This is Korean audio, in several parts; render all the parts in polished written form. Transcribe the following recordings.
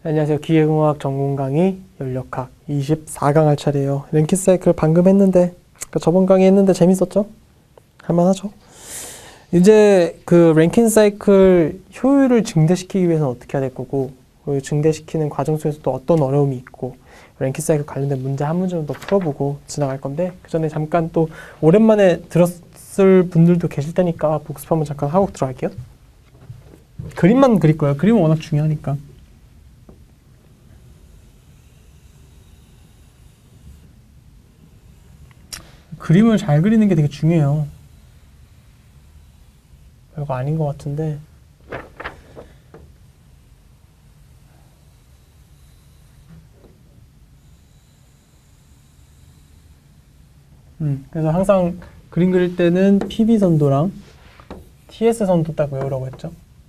안녕하세요. 기계공학 전공 강의 연력학 24강 할 차례예요. 랭킹 사이클 방금 했는데, 그러니까 저번 강의 했는데 재밌었죠? 할만하죠? 이제 그 랭킹 사이클 효율을 증대시키기 위해서는 어떻게 해야 될 거고, 그 증대시키는 과정 속에서 또 어떤 어려움이 있고, 랭킹 사이클 관련된 문제 한 문제 정도 풀어보고 지나갈 건데, 그 전에 잠깐 또 오랜만에 들었을 분들도 계실 테니까 복습 한번 잠깐 하고 들어갈게요. 그림만 그릴 거예요. 그림은 워낙 중요하니까. 그림을 잘 그리는 게 되게 중요해요. 별거 아닌 것 같은데. 그래서 항상 그림 그릴 때는 PB선도랑 TS선도 딱 외우라고 했죠.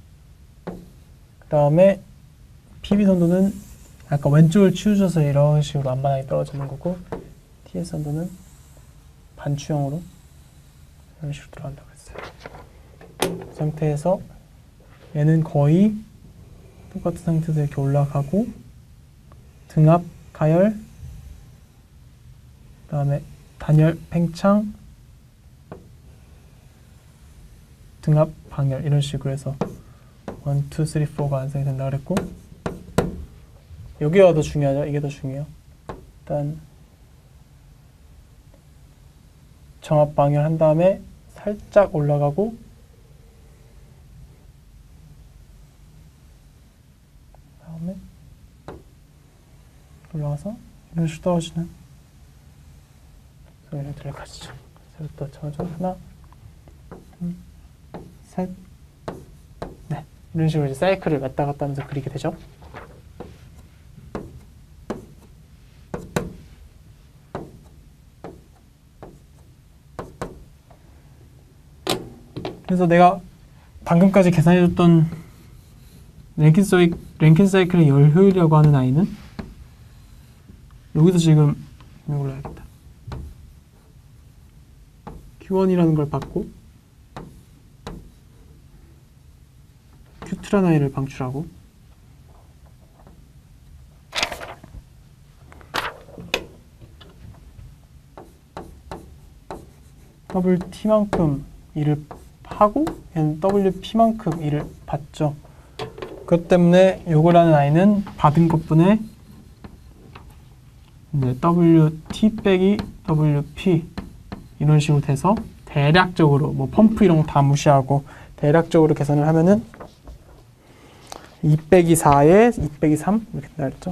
그 다음에 PB선도는 아까 왼쪽을 치우셔서 이런 식으로 안반하게 떨어지는 거고, TS선도는 반추형으로 이런 식으로 들어간다고 했어요. 그 상태에서 얘는 거의 똑같은 상태에서 이렇게 올라가고, 등압, 가열, 그 다음에 단열, 팽창, 등압, 방열 이런 식으로 해서 1, 2, 3, 4가 완성이 된다 그랬고, 여기가 더 중요하죠. 이게 더 중요해요. 일단 정압, 방열 한 다음에 살짝 올라가고, 다음에 올라가서 이런 식으로 떨어지는 소리를 들려가지죠. 그래서 또 하나, 둘, 셋, 네, 이런 식으로 이제 사이클을 왔다 갔다 하면서 그리게 되죠. 그래서 내가 방금까지 계산해줬던 랭킨 사이클의 열 효율이라고 하는 아이는 여기서 지금 이걸로 해야겠다. Q1이라는 걸 받고 Q2라는 아이를 방출하고, WT만큼 일을 하고 얘는 WP만큼 일을 받죠. 그것 때문에 요거라는 아이는 받은 것분에 WT 빼기 WP 이런 식으로 돼서 대략적으로 뭐 펌프 이런 거 다 무시하고 대략적으로 계산을 하면은 2 빼기 4에 2 빼기 3 이렇게 나왔죠.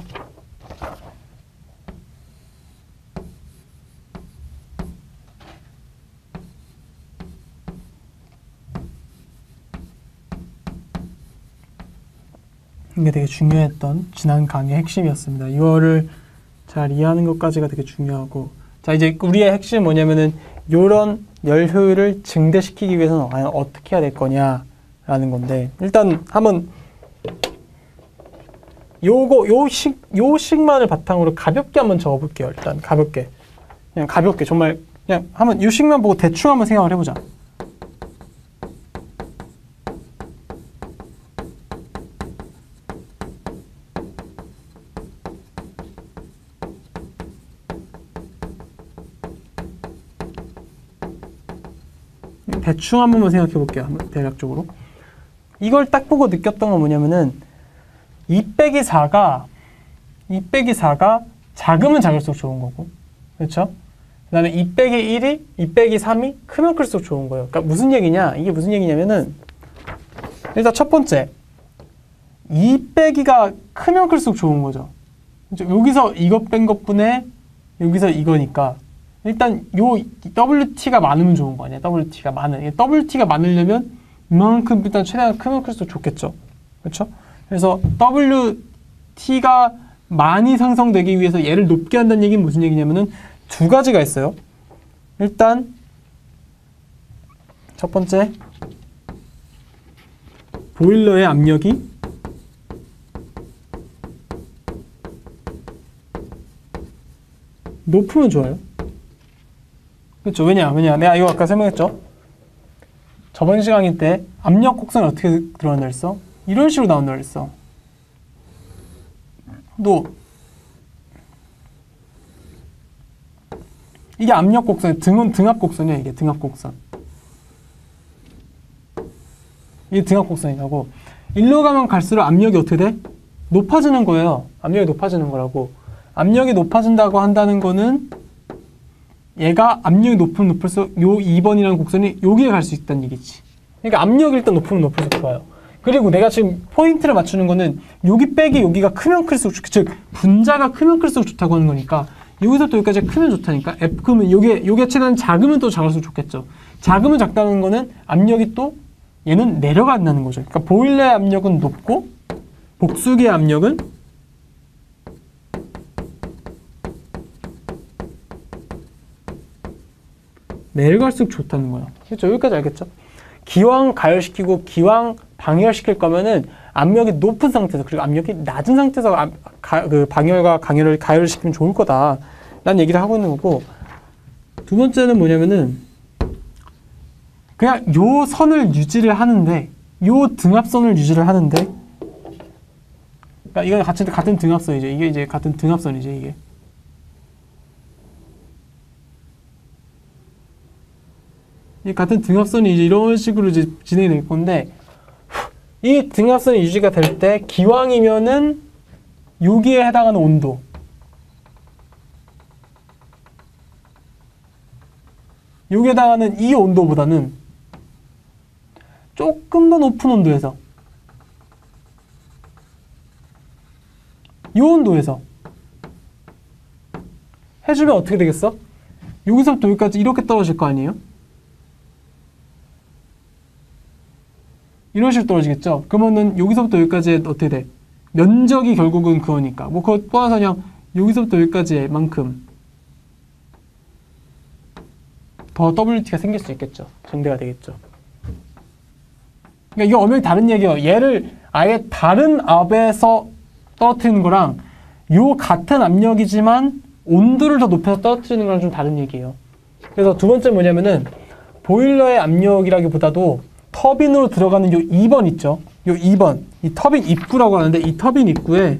이게 되게 중요했던 지난 강의의 핵심이었습니다. 이거를 잘 이해하는 것까지가 되게 중요하고, 자 이제 우리의 핵심은 뭐냐면은 이런 열 효율을 증대시키기 위해서는 과연 어떻게 해야 될 거냐라는 건데, 일단 한번 요 식만을 바탕으로 가볍게 한번 적어볼게요. 일단 가볍게, 그냥 가볍게 정말 그냥 한번 요 식만 보고 대충 한번 생각을 해보자. 대충 한 번만 생각해 볼게요. 대략적으로. 이걸 딱 보고 느꼈던 건 뭐냐면은 2 빼기 4가 작으면 작을수록 좋은 거고, 그렇죠? 그 다음에 2 빼기 1이 2 빼기 3이 크면 클수록 좋은 거예요. 그러니까 무슨 얘기냐? 이게 무슨 얘기냐면은 일단 첫 번째 2 빼기가 크면 클수록 좋은 거죠. 여기서 이거 뺀 것분에 여기서 이거니까 일단 요 WT가 많으면 좋은 거 아니야? WT가 많으려면 이만큼 일단 최대한 크면 클수록 좋겠죠. 그렇죠? 그래서 WT가 많이 상승되기 위해서 얘를 높게 한다는 얘기는 무슨 얘기냐면은 두 가지가 있어요. 일단 첫 번째, 보일러의 압력이 높으면 좋아요. 그렇죠? 왜냐? 내가 이거 아까 설명했죠? 저번 시간일 때 압력 곡선이 어떻게 들어간다 했어? 이런 식으로 나온다 그랬어. 또 이게 압력 곡선, 등압 곡선이야. 이게 등압 곡선. 이게 등압 곡선이라고. 일로 가면 갈수록 압력이 어떻게 돼? 높아지는 거예요. 압력이 높아지는 거라고. 압력이 높아진다고 한다는 거는 얘가 압력이 높을수록 요 2번이라는 곡선이 여기에 갈 수 있다는 얘기지. 그러니까 압력이 일단 높으면 높을수록 좋아요. 그리고 내가 지금 포인트를 맞추는 거는 여기 빼기 여기가 크면 클수록 즉 분자가 크면 클수록 좋다고 하는 거니까 여기서부터 여기까지 크면 좋다니까. F 크면 요게 최대한 작으면 또 작을수록 좋겠죠. 작으면 작다는 거는 압력이 또 얘는 내려간다는 거죠. 그러니까 보일러의 압력은 높고 복수기의 압력은 내려갈수록 좋다는 거예요. 그렇죠? 여기까지 알겠죠? 기왕 가열시키고 기왕 방열시킬 거면은 압력이 높은 상태에서 그리고 압력이 낮은 상태에서 그 방열과 가열을 시키면 좋을 거다 라는 얘기를 하고 있는 거고, 두 번째는 뭐냐면은 그냥 요 선을 유지를 하는데 요 등압선을 유지를 하는데, 그러니까 이건 같은 등압선이죠. 이게 이제 같은 등압선이죠. 이게 같은 등압선이 이제 이런 식으로 이제 진행이 될 건데, 이 등압선이 유지가 될 때 기왕이면은 여기에 해당하는 온도, 여기에 해당하는 이 온도보다는 조금 더 높은 온도에서, 이 온도에서 해주면 어떻게 되겠어? 여기서부터 여기까지 이렇게 떨어질 거 아니에요? 이런 식으로 떨어지겠죠? 그러면은 여기서부터 여기까지 어떻게 돼? 면적이 결국은 그거니까. 뭐 그거 뽑아서 그냥 여기서부터 여기까지의 만큼 더 WT가 생길 수 있겠죠. 정대가 되겠죠. 그러니까 이게 엄연히 다른 얘기예요. 얘를 아예 다른 압에서 떨어뜨리는 거랑 요 같은 압력이지만 온도를 더 높여서 떨어뜨리는 거랑 좀 다른 얘기예요. 그래서 두 번째 뭐냐면은 보일러의 압력이라기보다도 터빈으로 들어가는 요 2번 있죠. 요 2번. 이 터빈 입구라고 하는데 이 터빈 입구에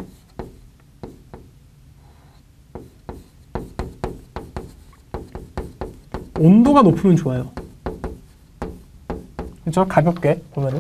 온도가 높으면 좋아요. 그렇죠? 가볍게 보면은.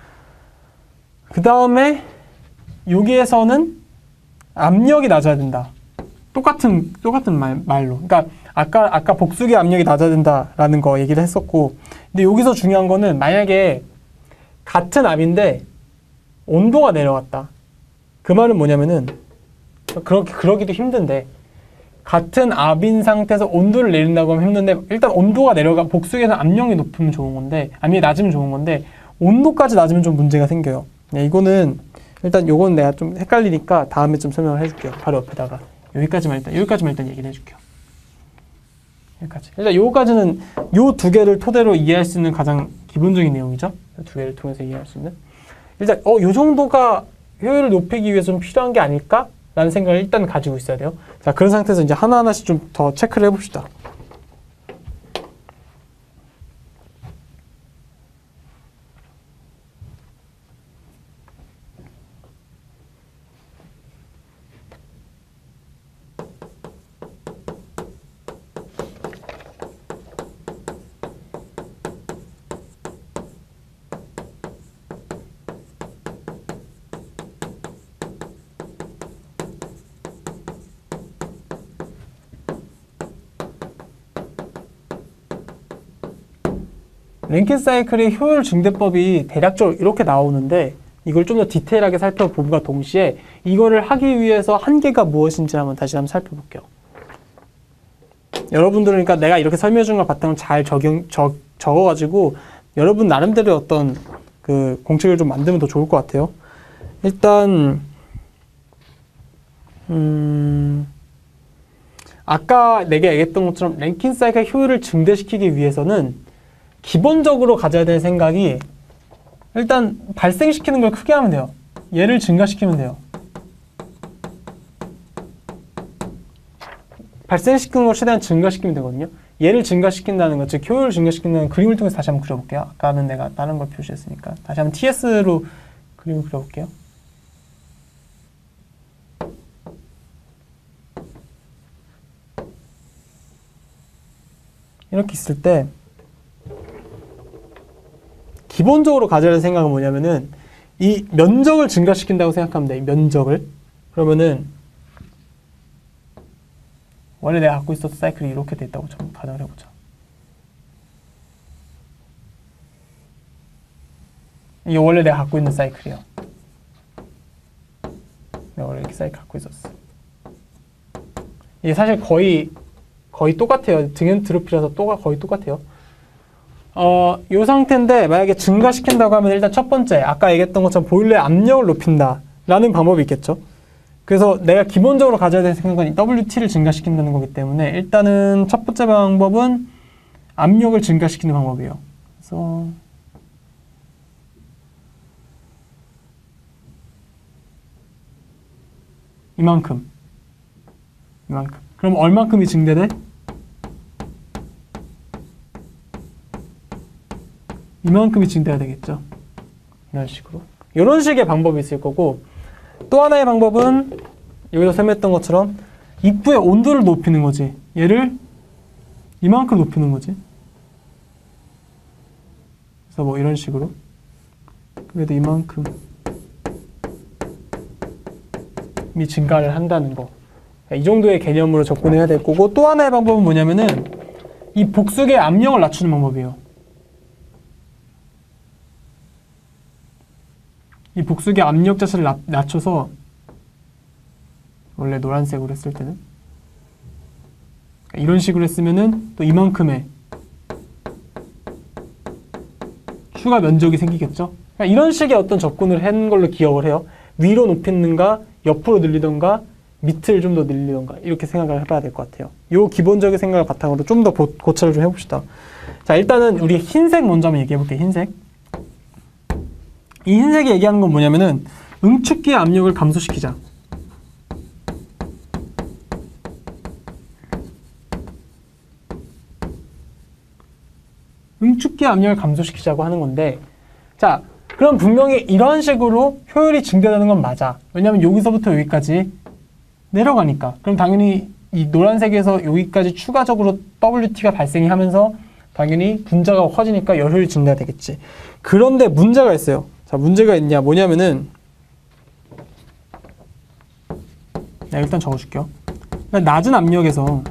그 다음에 여기에서는 압력이 낮아야 된다. 똑같은 말로. 그러니까 아까 복수기 압력이 낮아야 된다라는 거 얘기를 했었고, 근데 여기서 중요한 거는 만약에 같은 압인데 온도가 내려갔다. 그 말은 뭐냐면은 그러기도 힘든데, 같은 압인 상태에서 온도를 내린다고 하면 힘든데, 일단 온도가 내려가, 복수기에서 압력이 높으면 좋은 건데, 압력이 낮으면 좋은 건데 온도까지 낮으면 좀 문제가 생겨요. 네, 이거는 일단 요건 내가 좀 헷갈리니까 다음에 좀 설명을 해줄게요. 바로 옆에다가 여기까지만 일단 얘기를 해줄게요. 여기까지. 일단 요거까지는 요 두 개를 토대로 이해할 수 있는 가장 기본적인 내용이죠. 두 개를 통해서 이해할 수 있는. 일단 요 정도가 효율을 높이기 위해서 좀 필요한 게 아닐까? 라는 생각을 일단 가지고 있어야 돼요. 자, 그런 상태에서 이제 하나하나씩 좀 더 체크를 해봅시다. 랭킨 사이클의 효율 증대법이 대략적으로 이렇게 나오는데, 이걸 좀 더 디테일하게 살펴봄과 동시에 이거를 하기 위해서 한계가 무엇인지 다시 한번 살펴볼게요. 여러분들은 그러니까 내가 이렇게 설명해 준 걸 바탕으로 잘 적어가지고 여러분 나름대로 어떤 그 공책을 좀 만들면 더 좋을 것 같아요. 일단 아까 내가 얘기했던 것처럼 랭킨 사이클 효율을 증대시키기 위해서는 기본적으로 가져야 될 생각이, 일단 발생시키는 걸 크게 하면 돼요. 얘를 증가시키면 돼요. 발생시키는 걸 최대한 증가시키면 되거든요. 얘를 증가시킨다는 것, 즉 효율을 증가시킨다는 그림을 통해서 다시 한번 그려볼게요. 아까는 내가 다른 걸 표시했으니까 다시 한번 TS로 그림을 그려볼게요. 이렇게 있을 때 기본적으로 가져야 할 생각은 뭐냐면은 이 면적을 증가시킨다고 생각하면 돼. 이 면적을. 그러면은 원래 내가 갖고 있었던 사이클이 이렇게 돼 있다고 좀 가정을 해보자. 이게 원래 내가 갖고 있는 사이클이야. 내가 원래 이렇게 사이클 갖고 있었어. 이게 사실 거의 똑같아요. 등연트로피라서 거의 똑같아요. 이 상태인데 만약에 증가시킨다고 하면 일단 첫 번째 아까 얘기했던 것처럼 보일러의 압력을 높인다 라는 방법이 있겠죠. 그래서 내가 기본적으로 가져야 되는 생각은 WT를 증가시킨다는 거기 때문에 일단은 첫 번째 방법은 압력을 증가시키는 방법이에요. 그래서 이만큼. 그럼 얼만큼이 증대돼? 이만큼이 증대가 되겠죠. 이런 식으로. 이런 식의 방법이 있을 거고, 또 하나의 방법은 여기서 설명했던 것처럼 입구의 온도를 높이는 거지. 얘를 이만큼 높이는 거지. 그래서 뭐 이런 식으로. 그래도 이만큼이 증가를 한다는 거. 이 정도의 개념으로 접근해야 될 거고, 또 하나의 방법은 뭐냐면은 이 복수의 압력을 낮추는 방법이에요. 이 복수의 압력 자체를 낮춰서, 원래 노란색으로 했을 때는 이런 식으로 했으면은 또 이만큼의 추가 면적이 생기겠죠. 그러니까 이런 식의 어떤 접근을 한 걸로 기억을 해요. 위로 높이는가, 옆으로 늘리던가, 밑을 좀 더 늘리던가, 이렇게 생각을 해봐야 될 것 같아요. 요 기본적인 생각을 바탕으로 좀 더 고찰을 좀 해봅시다. 자, 일단은 우리 흰색 먼저 한번 얘기해볼게요. 흰색. 이 흰색이 얘기하는 건 뭐냐면은 응축기의 압력을 감소시키자. 응축기의 압력을 감소시키자고 하는 건데, 자, 그럼 분명히 이런 식으로 효율이 증대되는 건 맞아. 왜냐면 여기서부터 여기까지 내려가니까. 그럼 당연히 이 노란색에서 여기까지 추가적으로 WT가 발생이 하면서 당연히 분자가 커지니까 열효율이 증대가 되겠지. 그런데 문제가 있어요. 자, 문제가 있냐, 뭐냐면은, 일단 적어줄게요. 그러니까 낮은 압력에서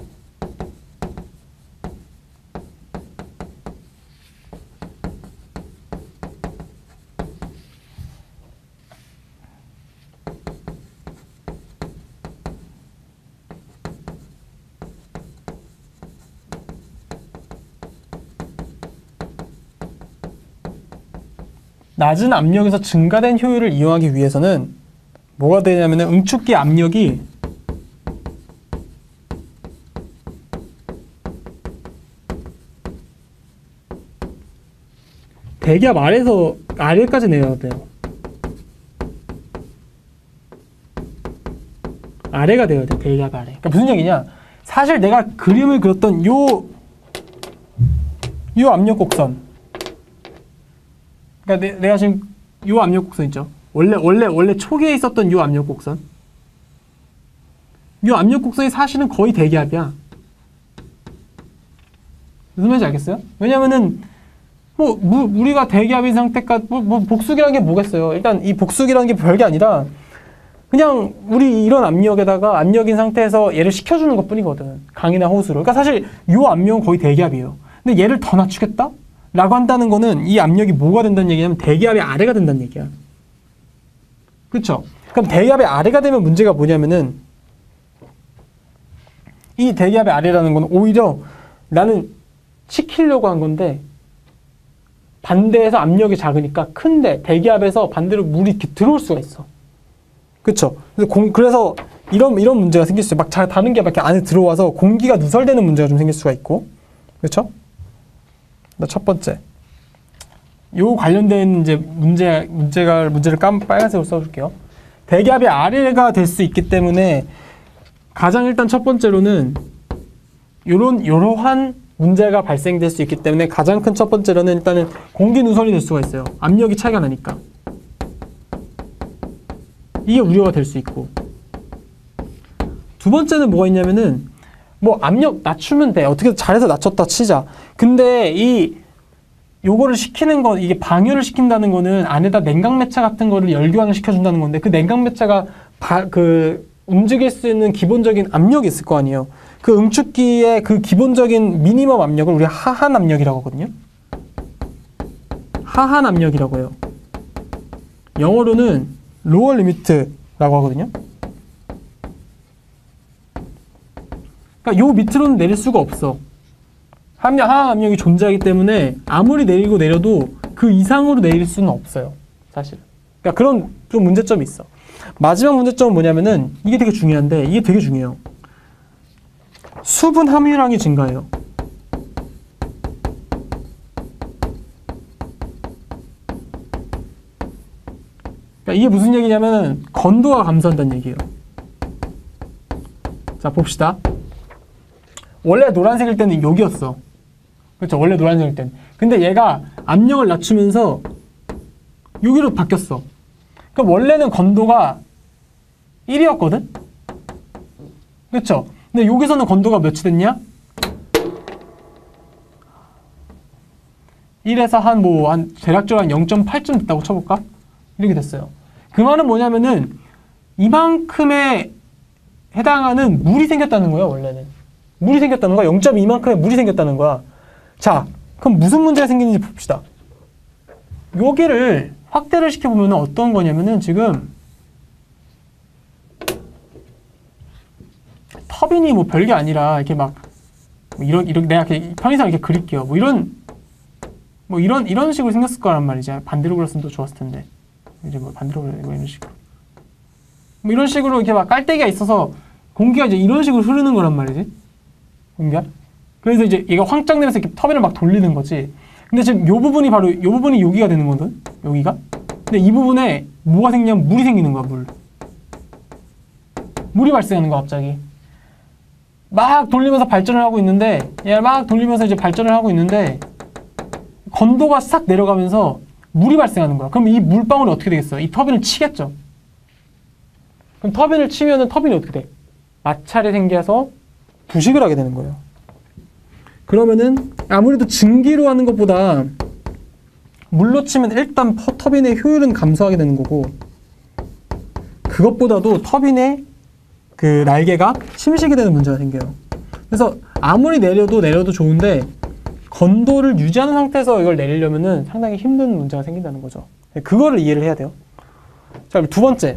낮은 압력에서 증가된 효율을 이용하기 위해서는 뭐가 되냐면 응축기 압력이 대기압 아래에서 아래까지 내려야 돼요. 아래가 되어야 돼. 대기압 아래. 그러니까 무슨 얘기냐? 사실 내가 그림을 그렸던 요 압력 곡선. 그러니까 내가 지금 요 압력 곡선 있죠. 원래 초기에 있었던 요 압력 곡선. 요 압력 곡선이 사실은 거의 대기압이야. 무슨 말인지 알겠어요? 왜냐면은 우리가 대기압인 상태까지 복수기라는 게 뭐겠어요? 일단 이 복수기라는 게 별게 아니라 그냥 우리 이런 압력에다가 압력인 상태에서 얘를 식혀주는 것 뿐이거든. 강이나 호수로. 그러니까 사실 요 압력은 거의 대기압이에요. 근데 얘를 더 낮추겠다? 라고 한다는 거는 이 압력이 뭐가 된다는 얘기냐면 대기압의 아래가 된다는 얘기야. 그렇죠? 그럼 대기압의 아래가 되면 문제가 뭐냐면은 이 대기압의 아래라는 건 오히려 나는 식히려고 한 건데 반대에서 압력이 작으니까 큰데 대기압에서 반대로 물이 이렇게 들어올 수가 있어. 그렇죠? 그래서 이런 문제가 생길 수 있어요. 막 잘 다른 게 막 이렇게 안에 들어와서 공기가 누설되는 문제가 좀 생길 수가 있고. 그렇죠? 첫 번째. 요 관련된 이제 문제를 빨간색으로 써줄게요. 대기압의 아래가 될 수 있기 때문에 가장 일단 첫 번째로는 이러한 문제가 발생될 수 있기 때문에 가장 큰 첫 번째로는 일단은 공기 누설이 될 수가 있어요. 압력이 차이가 나니까. 이게 우려가 될 수 있고. 두 번째는 뭐가 있냐면은 뭐 압력 낮추면 돼. 어떻게 잘해서 낮췄다 치자. 근데 요거를 시키는 건, 이게 방열을 시킨다는 거는 안에다 냉각 매차 같은 거를 열교환을 시켜준다는 건데, 그 냉각 매차가 움직일 수 있는 기본적인 압력이 있을 거 아니에요. 그 응축기의 그 기본적인 미니멈 압력을 우리가 하한 압력이라고 하거든요. 하한 압력이라고 해요. 영어로는 로어 리미트라고 하거든요. 그러니까 요 밑으로는 내릴 수가 없어. 하한 압력이 존재하기 때문에 아무리 내리고 내려도 그 이상으로 내릴 수는 없어요. 사실. 그러니까 그런 좀 문제점이 있어. 마지막 문제점은 뭐냐면은 이게 되게 중요한데, 이게 되게 중요해요. 수분 함유량이 증가해요. 그러니까 이게 무슨 얘기냐면은 건도가 감소한다는 얘기예요. 자, 봅시다. 원래 노란색일 때는 여기였어. 그렇죠? 원래 노란색일 때는. 근데 얘가 압력을 낮추면서 여기로 바뀌었어. 그러니까 원래는 건도가 1이었거든? 그렇죠? 근데 여기서는 건도가 몇이 됐냐? 1에서 한 대략적으로 한 0.8쯤 됐다고 쳐볼까? 이렇게 됐어요. 그 말은 뭐냐면은 이만큼에 해당하는 물이 생겼다는 거예요, 원래는. 물이 생겼다는 거야. 0.2만큼의 물이 생겼다는 거야. 자, 그럼 무슨 문제가 생기는지 봅시다. 여기를 확대를 시켜보면 어떤 거냐면은 지금 터빈이 뭐 별게 아니라 이렇게 막 이렇게 내가 이렇게 편의상 이렇게 그릴게요. 이런 식으로 생겼을 거란 말이지. 반대로 그렸으면 더 좋았을 텐데. 이제 뭐 반대로 그리고 이런 식으로. 뭐 이런 식으로 이렇게 막 깔때기가 있어서 공기가 이제 이런 식으로 흐르는 거란 말이지. 공기가. 그래서 이제 얘가 황짝 내면서 이렇게 터빈을 막 돌리는 거지. 근데 지금 요 부분이 여기가 되는 거거든. 여기가. 근데 이 부분에 뭐가 생기냐면 물이 생기는 거야, 물이 발생하는 거야, 갑자기. 막 돌리면서 발전을 하고 있는데, 얘가 막 돌리면서 이제 발전을 하고 있는데, 건도가 싹 내려가면서 물이 발생하는 거야. 그럼 이 물방울이 어떻게 되겠어요? 이 터빈을 치겠죠. 그럼 터빈을 치면은 터빈이 어떻게 돼? 마찰이 생겨서 부식을 하게 되는 거예요. 그러면은 아무래도 증기로 하는 것보다 물로 치면 일단 터빈의 효율은 감소하게 되는 거고, 그것보다도 터빈의 그 날개가 침식이 되는 문제가 생겨요. 그래서 아무리 내려도 좋은데 건도를 유지하는 상태에서 이걸 내리려면은 상당히 힘든 문제가 생긴다는 거죠. 그거를 이해를 해야 돼요. 자, 두 번째.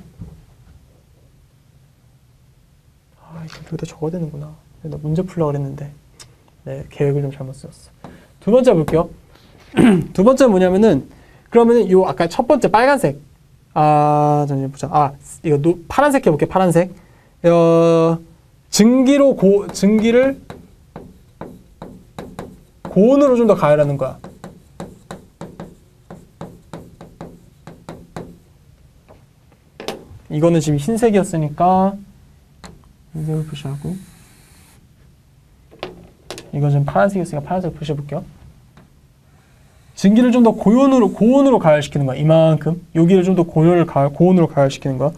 여기다 적어야 되는구나. 나 문제 풀려고 그랬는데. 네, 계획을 좀 잘못 세웠어. 두 번째 볼게요. 두 번째는 뭐냐면은, 그러면은 요 아까 첫 번째 빨간색. 잠시만 보자. 이거 파란색 해볼게요. 파란색. 증기를 고온으로 좀 더 가열하는 거야. 이거는 지금 흰색이었으니까 흰색을 표시하고, 이건 지금 파란색이었으니까 파란색을 표시해볼게요. 증기를 좀 더 고온으로 가열시키는 거야. 이만큼. 여기를 좀 더 고온으로 가열시키는 거야.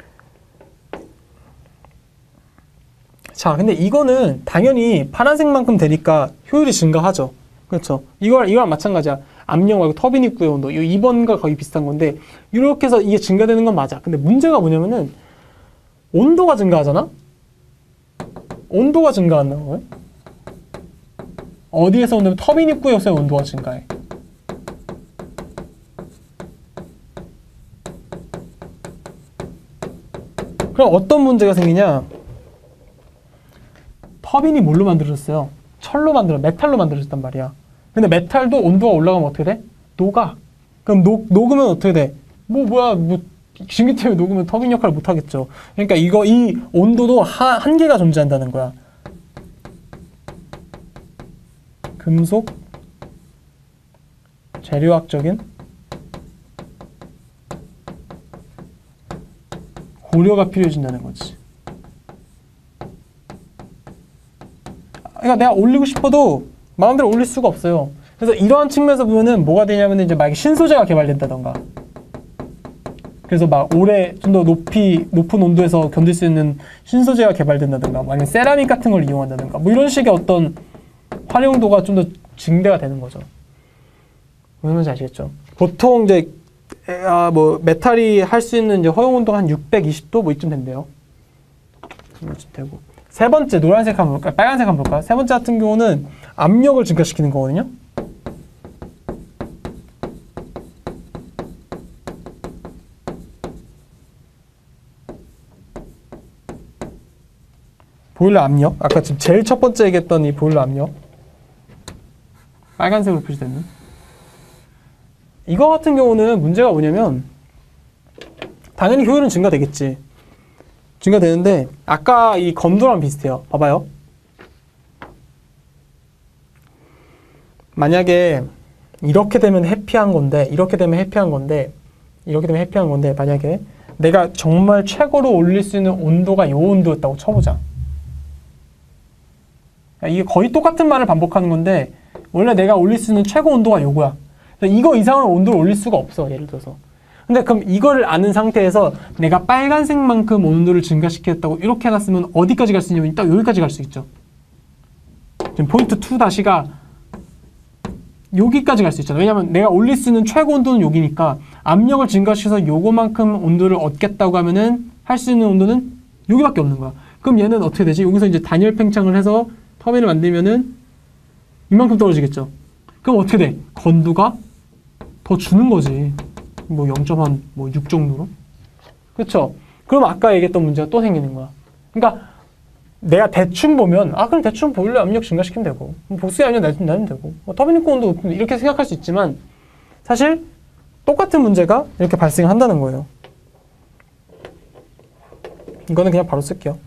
자, 근데 이거는 당연히 파란색만큼 되니까 효율이 증가하죠. 그렇죠? 이거랑 마찬가지야. 압력 말고 터빈 입구의 온도. 이 2번과 거의 비슷한 건데, 이렇게 해서 이게 증가되는 건 맞아. 근데 문제가 뭐냐면은, 온도가 증가하잖아? 온도가 증가한다는 거예요? 어디에서 온다면 터빈 입구에서의 온도가 증가해. 그럼 어떤 문제가 생기냐? 터빈이 뭘로 만들어졌어요? 메탈로 만들어졌단 말이야. 근데 메탈도 온도가 올라가면 어떻게 돼? 녹아. 그럼 녹으면 어떻게 돼? 증기 때문에 녹으면 터빈 역할을 못 하겠죠. 그러니까 이 온도도 한계가 존재한다는 거야. 금속 재료학적인 고려가 필요해진다는 거지. 그러니까 내가 올리고 싶어도 마음대로 올릴 수가 없어요. 그래서 이러한 측면에서 보면은 뭐가 되냐면 이제 만약에 신소재가 개발된다던가, 그래서 막 오래 좀 더 높은 온도에서 견딜 수 있는 신소재가 개발된다든가, 만약 세라믹 같은 걸 이용한다든가, 뭐 이런 식의 어떤 활용도가 좀 더 증대가 되는 거죠. 무슨 말인지 아시겠죠? 보통 이제 뭐 메탈이 할 수 있는 이제 허용 온도가 한 620도 뭐 이쯤 된대요. 이쯤 되고. 세 번째 노란색 한번 볼까요? 빨간색 한번 볼까요? 세 번째 같은 경우는 압력을 증가시키는 거거든요. 보일러 압력. 아까 지금 제일 첫 번째 얘기했던 이 보일러 압력. 빨간색으로 표시되는. 이거 같은 경우는 문제가 뭐냐면 당연히 효율은 증가되겠지. 증가되는데 아까 이 검도랑 비슷해요. 봐봐요. 만약에 이렇게 되면 해피한 건데, 이렇게 되면 해피한 건데, 이렇게 되면 해피한 건데, 만약에 내가 정말 최고로 올릴 수 있는 온도가 요 온도였다고 쳐보자. 이게 거의 똑같은 말을 반복하는 건데 원래 내가 올릴 수 있는 최고 온도가 요거야. 이거 이상으로 온도를 올릴 수가 없어, 예를 들어서. 근데 그럼 이거를 아는 상태에서 내가 빨간색만큼 온도를 증가시켰다고 이렇게 해놨으면 어디까지 갈 수 있냐면 딱 여기까지 갈 수 있죠. 지금 포인트 2-가 여기까지 갈 수 있잖아. 왜냐면 내가 올릴 수 있는 최고 온도는 여기니까 압력을 증가시켜서 요거만큼 온도를 얻겠다고 하면은 할 수 있는 온도는 여기밖에 없는 거야. 그럼 얘는 어떻게 되지? 여기서 이제 단열 팽창을 해서 터빈을 만들면은 이만큼 떨어지겠죠. 그럼 어떻게 돼? 건도가 더 주는 거지. 뭐 0.6 정도로. 그렇죠? 그럼 아까 얘기했던 문제가 또 생기는 거야. 그러니까 내가 대충 보면 그럼 대충 보일러 압력 증가시키면 되고 보수의 압력 내면 되고 터빈 입구 온도 높이면 이렇게 생각할 수 있지만 사실 똑같은 문제가 이렇게 발생한다는 거예요. 이거는 그냥 바로 쓸게요.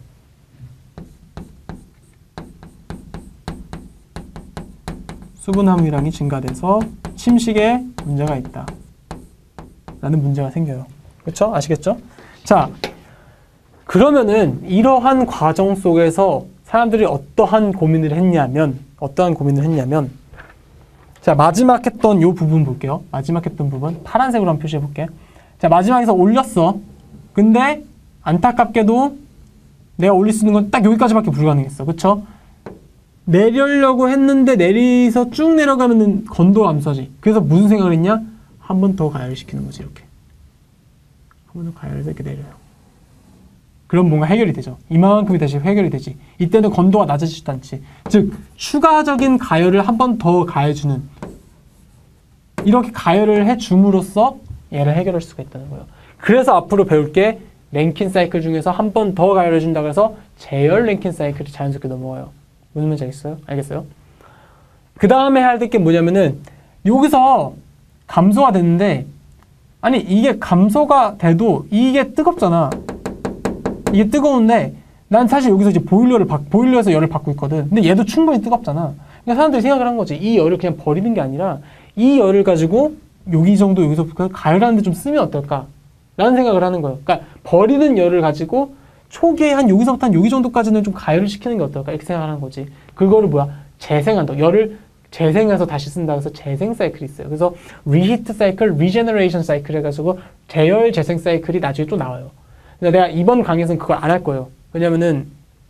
수분 함유량이 증가돼서 침식에 문제가 있다 라는 문제가 생겨요. 그렇죠? 아시겠죠? 자, 그러면은 이러한 과정 속에서 사람들이 어떠한 고민을 했냐면 자, 마지막 했던 요 부분 볼게요. 마지막 했던 부분 파란색으로 한번 표시해 볼게. 자, 마지막에서 올렸어. 근데 안타깝게도 내가 올릴 수 있는 건 딱 여기까지밖에 불가능했어. 그쵸? 내려려고 했는데 내리서 쭉 내려가면 건도가 감소하지. 그래서 무슨 생각을 했냐? 한 번 더 가열시키는 거지. 이렇게 한 번 더 가열해서 이렇게 내려요. 그럼 뭔가 해결이 되죠. 이만큼이 다시 해결이 되지. 이때는 건도가 낮아지지도 않지. 즉 추가적인 가열을 한 번 더 가해주는, 이렇게 가열을 해줌으로써 얘를 해결할 수가 있다는 거예요. 그래서 앞으로 배울 게 랭킨 사이클 중에서 한 번 더 가열해준다고 해서 제열 랭킨 사이클이 자연스럽게 넘어가요. 무슨 말인지 알겠어요? 알겠어요? 그 다음에 해야 될 게 뭐냐면은 여기서 감소가 됐는데, 아니 이게 감소가 돼도 이게 뜨겁잖아. 이게 뜨거운데 난 사실 여기서 이제 보일러에서 열을 받고 있거든. 근데 얘도 충분히 뜨겁잖아. 그러니까 사람들이 생각을 한 거지. 이 열을 그냥 버리는 게 아니라 이 열을 가지고 여기 정도 여기서 가열하는 데 좀 쓰면 어떨까? 라는 생각을 하는 거예요. 그러니까 버리는 열을 가지고 초기에 한 여기서부터 한 여기 정도까지는 좀 가열을 시키는 게 어떨까? 이렇게 생각하는 거지. 그거를 뭐야? 재생한다. 열을 재생해서 다시 쓴다. 그래서 재생 사이클이 있어요. 그래서 리히트 사이클, 리제너레이션 사이클 해가지고 재열 재생 사이클이 나중에 또 나와요. 근데 내가 이번 강의에서는 그걸 안 할 거예요. 왜냐면은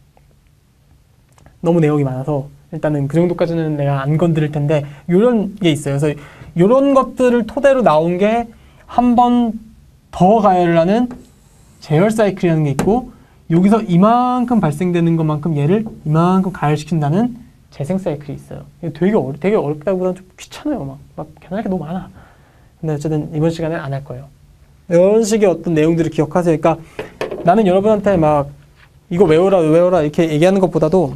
너무 내용이 많아서 일단은 그 정도까지는 내가 안 건드릴 텐데 요런 게 있어요. 그래서 요런 것들을 토대로 나온 게 한 번 더 가열을 하는 재열 사이클이라는 게 있고, 여기서 이만큼 발생되는 것만큼 얘를 이만큼 가열시킨다는 재생 사이클이 있어요. 이게 되게 어렵다기보다는 좀 귀찮아요. 막 개나게 너무 많아. 근데 어쨌든 이번 시간에는 안 할 거예요. 이런 식의 어떤 내용들을 기억하세요. 그러니까 나는 여러분한테 막 이거 외워라 이렇게 얘기하는 것보다도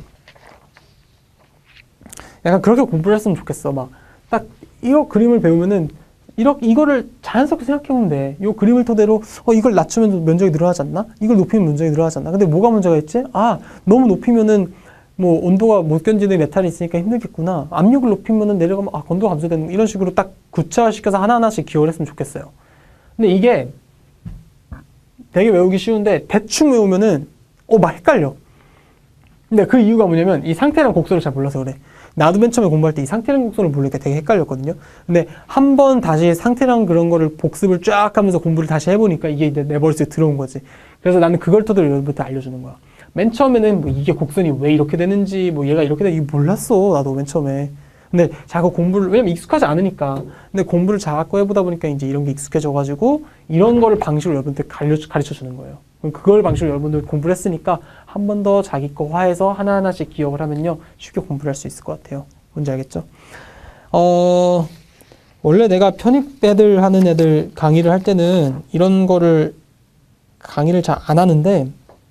약간 그렇게 공부를 했으면 좋겠어. 막 딱 이거 그림을 배우면은 이거를 자연스럽게 생각해보면 돼. 이 그림을 토대로 이걸 낮추면 면적이 늘어나지 않나? 이걸 높이면 면적이 늘어나지 않나? 근데 뭐가 문제가 있지? 너무 높이면은 뭐 온도가 못 견디는 메탈이 있으니까 힘들겠구나. 압력을 높이면은 내려가면 건도가 감소되는, 이런 식으로 딱 구체화시켜서 하나하나씩 기억을 했으면 좋겠어요. 근데 이게 되게 외우기 쉬운데 대충 외우면은 막 헷갈려. 근데 그 이유가 뭐냐면 이 상태랑 곡선을 잘 몰라서 그래. 나도 맨 처음에 공부할 때 이 상태랑 곡선을 모르니까 되게 헷갈렸거든요. 근데 한 번 다시 상태랑 그런 거를 복습을 쫙 하면서 공부를 다시 해보니까 이게 내 머릿속에 들어온 거지. 그래서 나는 그걸 토대로 여러분한테 알려주는 거야. 맨 처음에는 뭐 이게 곡선이 왜 이렇게 되는지, 뭐 얘가 이렇게 되는지 몰랐어. 나도 맨 처음에. 근데 자꾸 공부를, 왜냐면 익숙하지 않으니까. 근데 공부를 자꾸 해보다 보니까 이제 이런 게 익숙해져가지고 이런 거를 방식으로 여러분한테 가르쳐 주는 거예요. 그럼 그걸 방식으로 여러분들 공부를 했으니까 한 번 더 자기 거 화해서 하나하나씩 기억을 하면요. 쉽게 공부를 할 수 있을 것 같아요. 뭔지 알겠죠? 원래 내가 편입 애들 하는 애들 강의를 할 때는 이런 거를 강의를 잘 안 하는데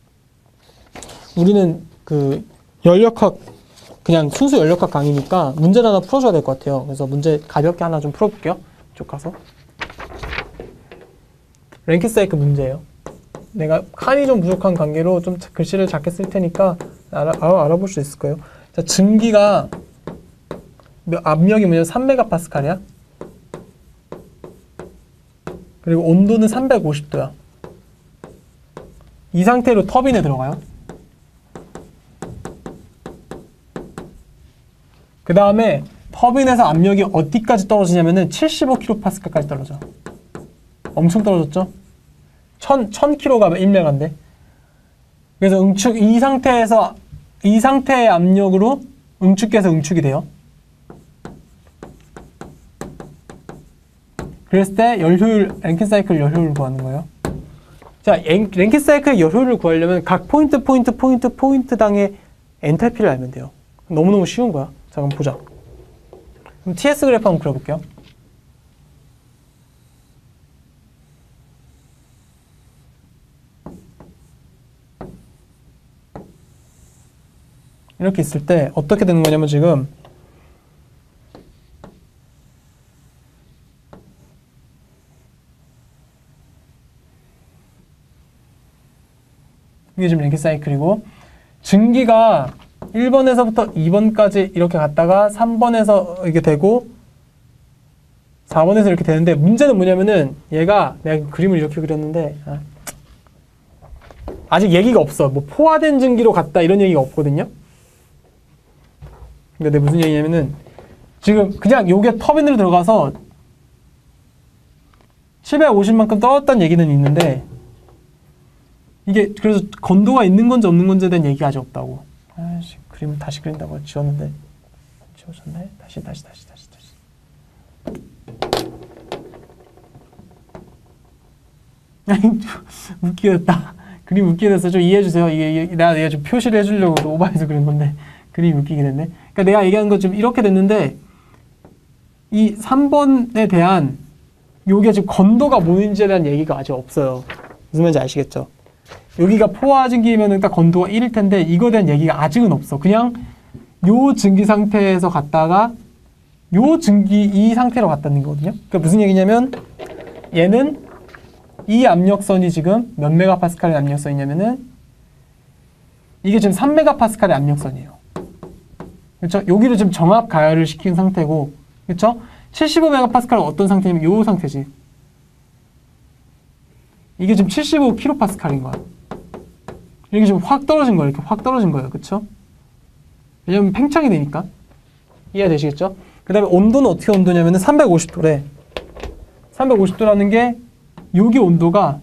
우리는 그 연력학 그냥 순수 연력학 강의니까 문제를 하나 풀어줘야 될 것 같아요. 그래서 문제 가볍게 하나 좀 풀어볼게요. 이쪽 가서. 랭키 사이클 문제예요. 내가 칸이 좀 부족한 관계로 좀 글씨를 작게 쓸 테니까 알아볼 수 있을 거예요. 자, 증기가 압력이 뭐냐면 3메가파스칼이야. 그리고 온도는 350도야. 이 상태로 터빈에 들어가요. 그 다음에 터빈에서 압력이 어디까지 떨어지냐면은 75kPa까지 떨어져. 엄청 떨어졌죠? 1000kg가 1메가인데. 그래서 이 상태의 압력으로 응축돼서 응축이 돼요. 그랬을 때 랭킨 사이클 열 효율을 구하는 거예요. 자, 랭킨 사이클 열 효율을 구하려면 각 포인트당의 엔탈피를 알면 돼요. 너무너무 쉬운 거야. 자, 그럼 보자. 그럼 TS 그래프 한번 그려볼게요. 이렇게 있을 때 어떻게 되는 거냐면 지금 이게 지금 랭킨 사이클이고 증기가 1번에서부터 2번까지 이렇게 갔다가 3번에서 이렇게 되고 4번에서 이렇게 되는데 문제는 뭐냐면은 얘가 내가 그림을 이렇게 그렸는데 아직 얘기가 없어. 뭐 포화된 증기로 갔다 이런 얘기가 없거든요. 그러니까 내가 무슨 얘기냐면은 지금 그냥 요게 터빈으로 들어가서 750만큼 떨어졌다는 얘기는 있는데 이게 그래서 건도가 있는 건지 없는 건지에 대한 얘기가 아직 없다고. 아이씨, 그림을 다시 그린다고 지웠는데 지워졌네. 다시. 웃기겠다. 그림 웃기게 됐어. 좀 이해해주세요. 이게 내가 좀 표시를 해주려고 오버해서 그린 건데 그림이 웃기게 됐네. 그러니까 내가 얘기하는 건 좀 이렇게 됐는데 이 3번에 대한 요게 지금 건도가 뭐인지에 대한 얘기가 아직 없어요. 무슨 말인지 아시겠죠? 여기가 포화 증기면은 딱 건도가 1일 텐데 이거에 대한 얘기가 아직은 없어. 그냥 요 증기 상태에서 갔다가 요 증기 이 상태로 갔다는 거거든요. 그러니까 무슨 얘기냐면 얘는 이 압력선이 지금 몇 메가파스칼의 압력선이냐면은 이게 지금 3메가파스칼의 압력선이에요. 그렇죠? 여기를 지금 정압 가열을 시킨 상태고, 그렇죠? 75메가파스칼은 어떤 상태냐면 요 상태지. 이게 지금 75kPa인 거야. 이게 지금 확 떨어진 거예요. 이렇게 확 떨어진 거예요. 그렇죠? 왜냐면 팽창이 되니까. 이해되시겠죠? 그 다음에 온도는 어떻게 온도냐면은 350도래. 350도라는 게 여기 온도가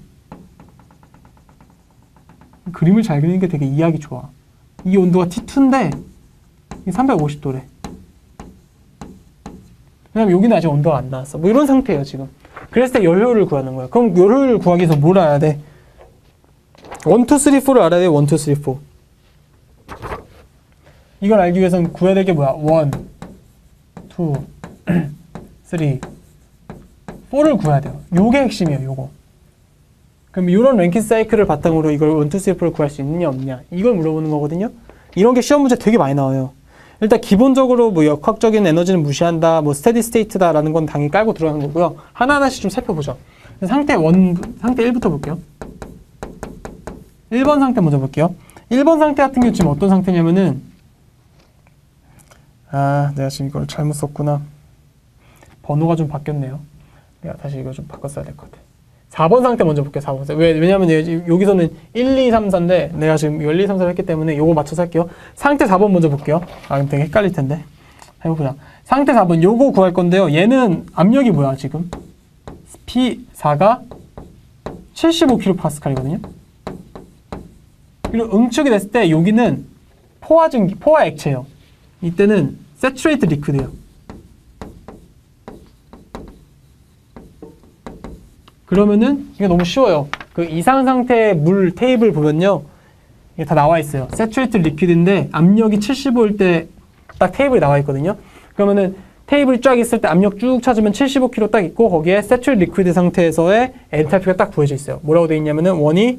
그림을 잘 그리는 게 되게 이해하기 좋아. 이 온도가 T2인데 이게 350도래. 왜냐면 여기는 아직 온도가 안 나왔어. 뭐 이런 상태예요, 지금. 그랬을 때 열효율을 구하는 거야. 그럼 열효율을 구하기 위해서 뭘 알아야 돼? 1, 2, 3, 4를 알아야 돼. 1, 2, 3, 4. 이걸 알기 위해서는 구해야 될 게 뭐야? 1, 2, 3, 4를 구해야 돼요. 요게 핵심이에요, 요거. 그럼 이런 랭킨 사이클을 바탕으로 이걸 1, 2, 3, 4를 구할 수 있느냐 없느냐 이걸 물어보는 거거든요. 이런 게 시험 문제 되게 많이 나와요. 일단 기본적으로 뭐 역학적인 에너지는 무시한다, 뭐 스테디 스테이트다라는 건 당연히 깔고 들어가는 거고요. 하나하나씩 좀 살펴보죠. 상태 1부터 볼게요. 1번 상태 먼저 볼게요. 1번 상태 같은 경우 지금 어떤 상태냐면은 내가 지금 이걸 잘못 썼구나. 번호가 좀 바뀌었네요. 내가 다시 이거 좀 바꿨어야 될 것 같아. 4번 상태 먼저 볼게요. 4번 상태. 왜냐면 여기서는 1, 2, 3, 4인데 내가 지금 1, 2, 3, 4를 했기 때문에 요거 맞춰서 할게요. 상태 4번 먼저 볼게요. 아, 되게 헷갈릴 텐데. 해보자. 상태 4번 요거 구할 건데요. 얘는 압력이 뭐야 지금? P4가 75kPa이거든요. 그리고 응축이 됐을 때 여기는 포화 액체예요. 이때는 Saturated Liquid예요. 그러면은 이게 너무 쉬워요. 그 이상 상태의 물 테이블 보면요, 이게 다 나와 있어요. Saturated Liquid인데 압력이 75일 때 딱 테이블이 나와 있거든요. 그러면은 테이블이 쫙 있을 때 압력 쭉 찾으면 75kg 딱 있고 거기에 Saturated Liquid 상태에서의 엔탈피가 딱 구해져 있어요. 뭐라고 되어 있냐면은 원이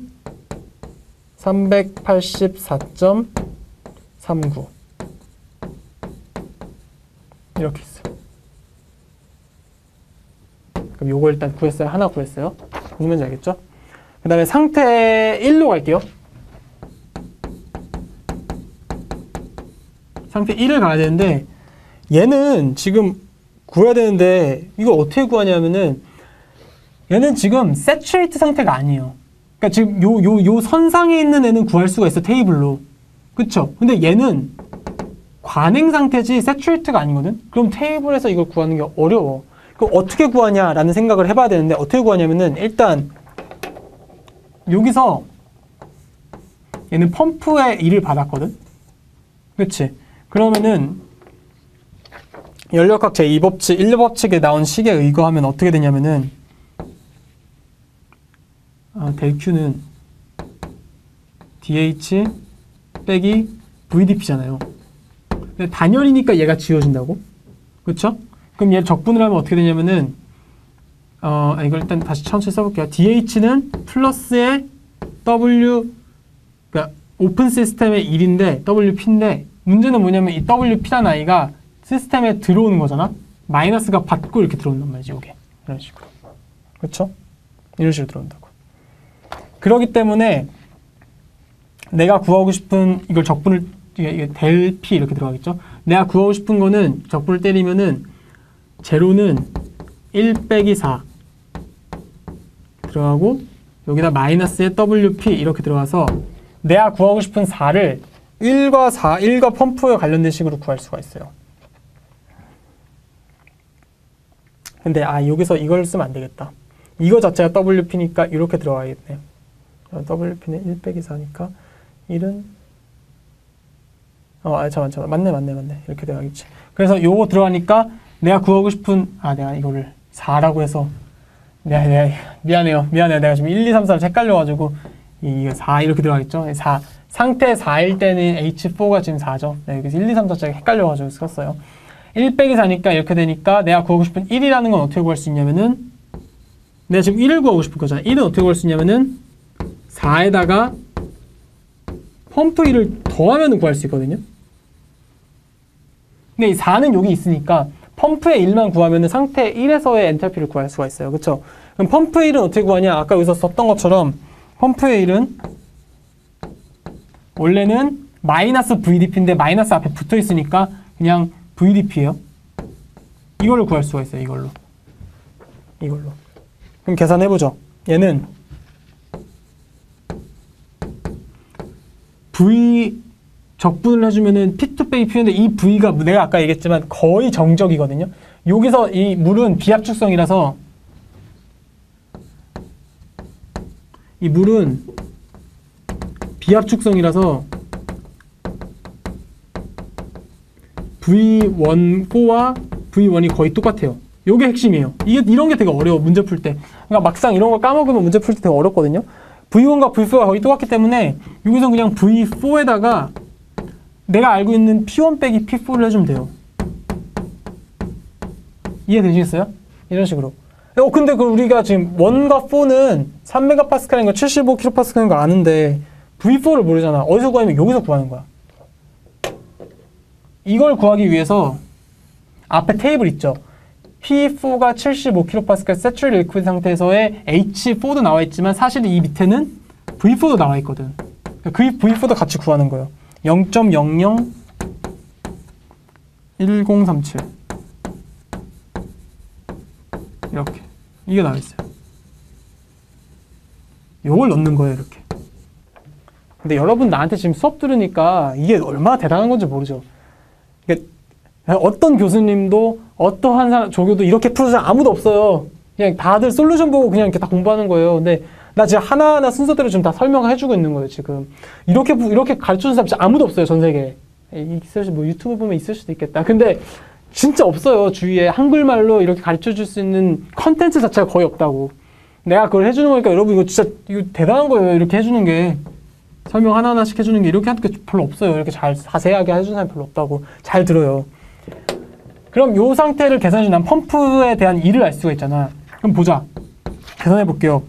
384.39 이렇게 있어요. 그럼 요거 일단 구했어요. 하나 구했어요. 무슨 말인지 알겠죠? 그 다음에 상태 1로 갈게요. 상태 1을 가야 되는데 얘는 지금 구해야 되는데 이걸 어떻게 구하냐면은 얘는 지금 Saturate 상태가 아니에요. 그러니까 지금 요 선상에 있는 애는 구할 수가 있어, 테이블로. 그쵸? 근데 얘는 관행 상태지 Saturated가 아니거든? 그럼 테이블에서 이걸 구하는 게 어려워. 그럼 어떻게 구하냐라는 생각을 해봐야 되는데 어떻게 구하냐면은 일단 여기서 얘는 펌프의 일을 받았거든? 그치? 그러면은 연력학 제2법칙, 1법칙에 나온 식에 의거하면 어떻게 되냐면은 델 Q는 DH 빼기 VDP잖아요. 근데 단열이니까 얘가 지워진다고? 그쵸? 그럼 얘 적분을 하면 어떻게 되냐면은 이걸 일단 다시 천천히 써볼게요. DH는 플러스의 W, 그러니까 오픈 시스템의 1인데 WP인데 문제는 뭐냐면 이 WP라는 아이가 시스템에 들어오는 거잖아? 마이너스가 받고 이렇게 들어온단 말이지, 이게. 이런 식으로. 그쵸? 이런 식으로 들어온다고. 그렇기 때문에 내가 구하고 싶은 이걸 적분을, 이게 델 P 이렇게 들어가겠죠? 내가 구하고 싶은 거는 적분을 때리면은 제로는 1 빼기 4 들어가고 여기다 마이너스의 WP 이렇게 들어가서 내가 구하고 싶은 4를 1과 펌프와 관련된 식으로 구할 수가 있어요. 근데 여기서 이걸 쓰면 안 되겠다. 이거 자체가 WP니까 이렇게 들어가야겠네요. WP는 1 빼기 4니까 1은 잠깐만 맞네 이렇게 들어가겠지. 그래서 요거 들어가니까 내가 구하고 싶은 내가 이거를 4라고 해서 미안해요. 내가 지금 1, 2, 3, 4를 헷갈려가지고 이거 4 이렇게 들어가겠죠. 4 상태 4일 때는 H4가 지금 4죠. 여기서 1, 2, 3, 4짜리 헷갈려가지고 썼어요. 1 빼기 4니까 이렇게 되니까 내가 구하고 싶은 1이라는 건 어떻게 구할 수 있냐면은 내가 지금 1을 구하고 싶은 거잖아. 1은 어떻게 구할 수 있냐면은 4에다가 펌프 1을 더하면 구할 수 있거든요. 근데 이 4는 여기 있으니까 펌프의 1만 구하면은 상태 1에서의 엔탈피를 구할 수가 있어요. 그쵸? 그럼 펌프 1은 어떻게 구하냐? 아까 여기서 썼던 것처럼 펌프의 1은 원래는 마이너스 VDP인데 마이너스 앞에 붙어 있으니까 그냥 VDP예요. 이걸로 구할 수가 있어요. 이걸로. 그럼 계산해보죠. 얘는 V 적분을 해주면은 P2 빼기 P인데 이 V가 내가 아까 얘기했지만 거의 정적이거든요. 여기서 이 물은 비압축성이라서 V1고와 V1이 거의 똑같아요. 요게 핵심이에요. 이런 게 되게 어려워, 문제 풀 때. 그러니까 막상 이런 걸 까먹으면 문제 풀 때 되게 어렵거든요. V1과 V4가 거의 똑같기 때문에 여기서 그냥 V4에다가 내가 알고 있는 P1 빼기 P4를 해주면 돼요. 이해되시겠어요? 이런 식으로. 근데 우리가 지금 1과 4는 3MPa인 거 75kPa인 거 아는데 V4를 모르잖아. 어디서 구하냐면 여기서 구하는 거야. 이걸 구하기 위해서 앞에 테이블 있죠. P4가 75kPa Saturated Liquid 상태에서의 H4도 나와 있지만 사실 이 밑에는 V4도 나와 있거든. 그 V4도 같이 구하는 거예요. 0.001037 이렇게 이게 나와 있어요. 요걸 넣는 거예요, 이렇게. 근데 여러분 나한테 지금 수업 들으니까 이게 얼마나 대단한 건지 모르죠. 그러니까 어떤 교수님도 어떠한 사람, 조교도 이렇게 풀어준 사람 아무도 없어요. 그냥 다들 솔루션 보고 그냥 이렇게 다 공부하는 거예요. 근데 나 지금 하나하나 순서대로 지금 다 설명해주고 있는 거예요, 지금. 이렇게 가르쳐준 사람 진짜 아무도 없어요, 전 세계에. 뭐 유튜브 보면 있을 수도 있겠다. 근데 진짜 없어요, 주위에. 한글말로 이렇게 가르쳐줄 수 있는 컨텐츠 자체가 거의 없다고. 내가 그걸 해주는 거니까 여러분 이거 진짜 이거 대단한 거예요, 이렇게 해주는 게. 설명 하나하나씩 해주는 게 이렇게 하는 게 별로 없어요. 이렇게 잘 자세하게 해주는 사람이 별로 없다고. 잘 들어요. 그럼 이 상태를 계산해주면 난 펌프에 대한 E를 알 수가 있잖아. 그럼 보자. 계산해 볼게요.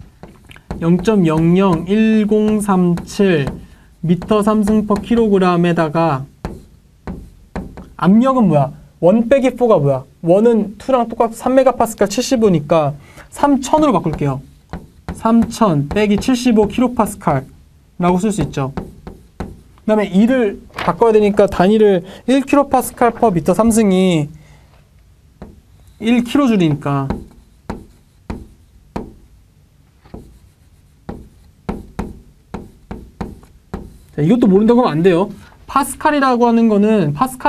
0.001037 미터 3승 퍼 킬로그램에다가 압력은 뭐야? 1 빼기 4가 뭐야? 1은 2랑 똑같고 3메가파스칼 75니까 3000으로 바꿀게요. 3000 빼기 75 킬로파스칼 라고 쓸 수 있죠. 그 다음에 E를 바꿔야 되니까 단위를 1kPa per 미터 3승이 1kJ니까 자, 이것도 모른다고 하면 안 돼요. 파스칼이라고 하는 거는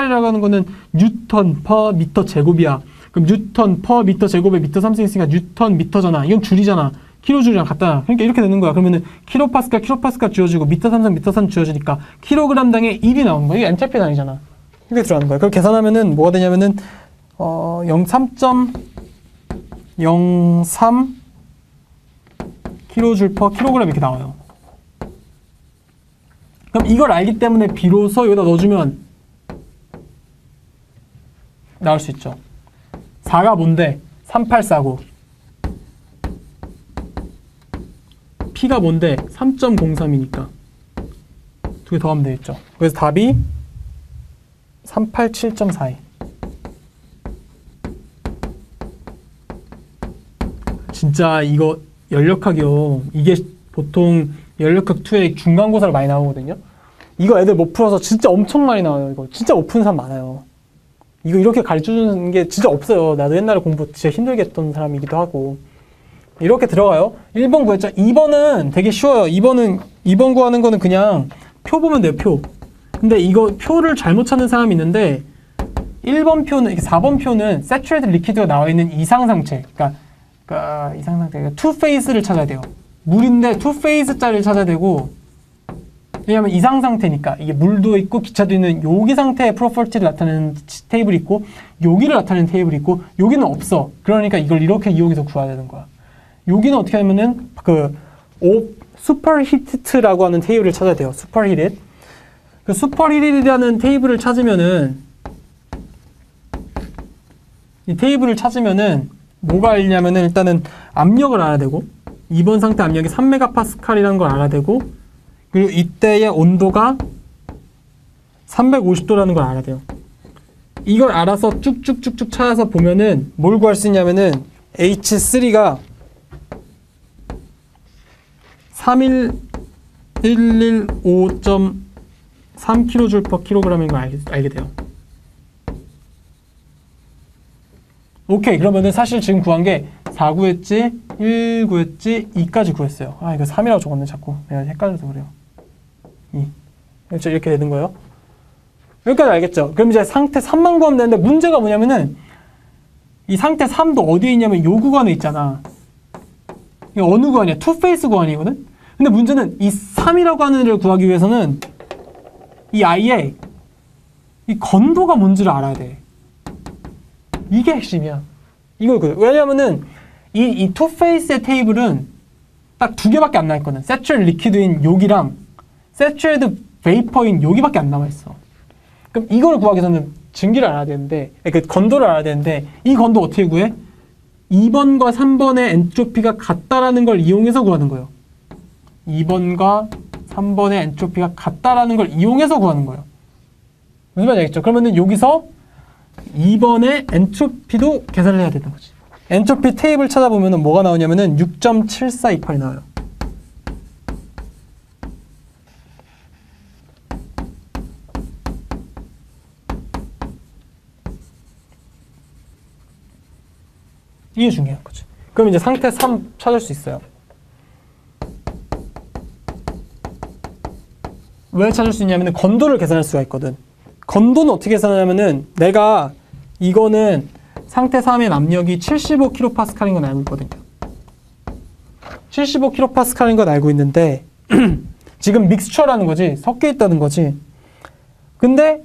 뉴턴 퍼 미터 제곱이야. 그럼 뉴턴 퍼 미터 제곱에 미터 3승 있으니까 뉴턴 미터잖아. 이건 줄이잖아. 킬로줄이랑 같다. 그러니까 이렇게 되는 거야. 그러면은 킬로파스칼 주어지고 미터 3승 미터 3 주어지니까 킬로그램당에 1이 나오는 거야. 이게 엔탈피 단위잖아. 이렇게 들어가는 거야. 그럼 계산하면은 뭐가 되냐면은 03.03 킬로줄 퍼 킬로그램 이렇게 나와요. 그럼 이걸 알기 때문에 비로소 여기다 넣어주면 나올 수 있죠. 4가 뭔데? 3849. P가 뭔데? 3.03이니까 두 개 더하면 되겠죠. 그래서 답이 387.42. 진짜 이거 연력학이요. 이게 보통 연력학 2에 중간고사로 많이 나오거든요. 이거 애들 못 풀어서 진짜 엄청 많이 나와요. 이거 진짜 못 푸는 사람 많아요. 이거 이렇게 가르쳐주는 게 진짜 없어요. 나도 옛날에 공부 진짜 힘들게 했던 사람이기도 하고. 이렇게 들어가요. 1번 구했죠. 2번은 되게 쉬워요. 2번 구하는 거는 그냥 표 보면 돼요, 표. 근데 이거 표를 잘못 찾는 사람이 있는데 1번 표는, 4번 표는 saturated liquid가 나와 있는 이상상체. 그러니까 이상상체, 그러니까 two phase를 찾아야 돼요. 물인데 two phase짜리를 찾아야 되고, 왜냐면 이상상태니까 이게 물도 있고 기차도 있는 여기 상태의 프로퍼티를 나타내는 테이블이 있고 여기를 나타내는 테이블이 있고 여기는 없어. 그러니까 이걸 이렇게 이용해서 구해야 되는 거야. 여기는 어떻게 하면은 슈퍼히트라고 하는 테이블을 찾아야 돼요. 슈퍼히트. 그 슈퍼히트라는 테이블을 찾으면은 이 테이블을 찾으면은 뭐가 알냐면은 일단은 압력을 알아야 되고 2번 상태 압력이 3메가파스칼이라는 걸 알아야 되고 그리고 이때의 온도가 350도라는 걸 알아야 돼요. 이걸 알아서 쭉쭉쭉쭉 찾아서 보면은 뭘 구할 수 있냐면은 H3가 3115.3kJ per kg인 걸 알게 돼요. 오케이, 그러면은 사실 지금 구한 게 4 구했지, 1 구했지, 2까지 구했어요. 아, 이거 3이라고 적었네, 자꾸. 내가 헷갈려서 그래요. 2. 그렇죠, 이렇게 되는 거예요. 여기까지 알겠죠? 그럼 이제 상태 3만 구하면 되는데 문제가 뭐냐면은 이 상태 3도 어디에 있냐면 요 구간에 있잖아. 이게 어느 구간이야? 투페이스 구간이거든? 근데 문제는 이 3이라고 하는 애를 구하기 위해서는 이 아이의 이 건도가 뭔지를 알아야 돼. 이게 핵심이야. 왜냐면은 이 투페이스의 테이블은 딱 2개밖에 안 나있거든. Saturated Liquid인 여기랑 Saturated Vapor인 여기밖에 안 남아있어. 그럼 이걸 구하기 위해서는 증기를 알아야 되는데, 그 건도를 알아야 되는데, 이 건도 어떻게 구해? 2번과 3번의 엔트로피가 같다라는 걸 이용해서 구하는 거예요. 2번과 3번의 엔트로피가 같다라는 걸 이용해서 구하는 거예요. 무슨 말인지 알겠죠? 그러면은 여기서 2번의 엔트로피도 계산을 해야 되는 거지. 엔트로피 테이블 찾아보면은 뭐가 나오냐면은 6.7428이 나와요. 이게 중요한 거지. 그럼 이제 상태 3 찾을 수 있어요. 왜 찾을 수 있냐면 건도를 계산할 수가 있거든. 건도는 어떻게 계산하냐면은 내가 이거는 상태 3의 압력이 75kPa인 건 알고 있거든요. 75kPa인 건 알고 있는데 지금 믹스처라는 거지. 섞여 있다는 거지. 근데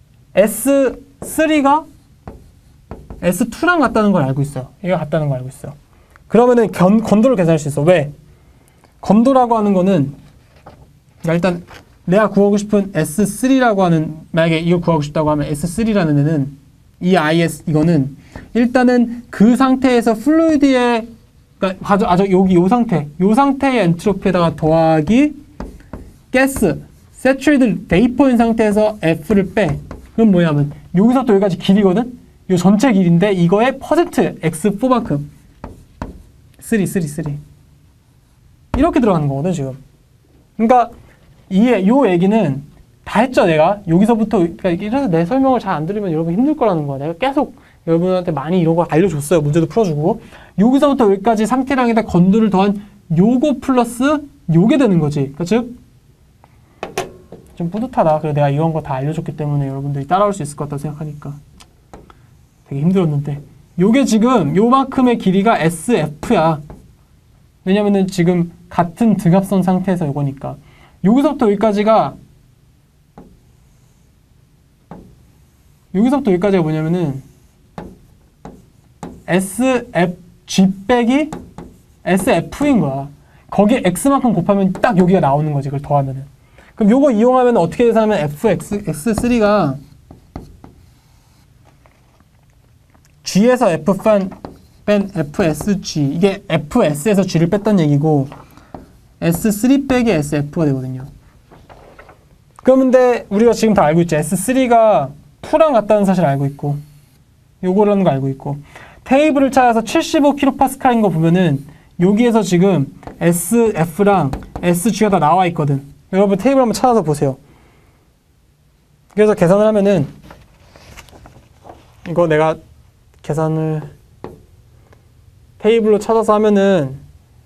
S3가 S2랑 같다는 걸 알고 있어. 얘가 같다는 걸 알고 있어. 그러면은 건도를 계산할 수 있어. 왜? 건도라고 하는 거는 일단 내가 구하고 싶은 S3라고 하는, 만약에 이거 구하고 싶다고 하면 S3라는 애는 이 IS 이거는 일단은 그 상태에서 플루이드의, 그러니까 여기 요 상태의 엔트로피에다가 더하기 가스 세츄레이드 베이퍼인 상태에서 F를 빼. 그럼 뭐냐면 여기서부터 여기까지 길이거든. 요 전체 길인데 이거의 퍼센트 X4만큼 3 이렇게 들어가는 거거든 지금. 그러니까 요 얘기는 다 했죠 내가. 여기서부터, 그러니까 이래서 내 설명을 잘 안 들으면 여러분 힘들 거라는 거야. 내가 계속 여러분한테 많이 이런 거 알려줬어요. 문제도 풀어주고. 여기서부터 여기까지 상태량에다 건도를 더한 요거 플러스 요게 되는 거지. 그러니까 즉 좀 뿌듯하다. 그래 내가 이런 거 다 알려줬기 때문에 여러분들이 따라올 수 있을 것 같다고 생각하니까 되게 힘들었는데, 요게 지금 요만큼의 길이가 SF야. 왜냐면은 지금 같은 등압선 상태에서 요거니까. 여기서부터 여기까지가 뭐냐면은 SFG 빼기 SF인 거야. 거기에 X만큼 곱하면 딱 여기가 나오는 거지. 그걸 더하면은. 그럼 요거 이용하면 어떻게 계산하면 X3가 G에서 F 뺀 FSG, 이게 FS에서 G를 뺐단 얘기고 S3 빼기 SF가 되거든요. 그런데 우리가 지금 다 알고 있죠. S3가 2랑 같다는 사실 알고 있고 요거라는 거 알고 있고, 테이블을 찾아서 75kPa인 거 보면은 여기에서 지금 SF랑 SG가 다 나와 있거든. 여러분 테이블 한번 찾아서 보세요. 그래서 계산을 하면은 이거 내가 계산을 테이블로 찾아서 하면은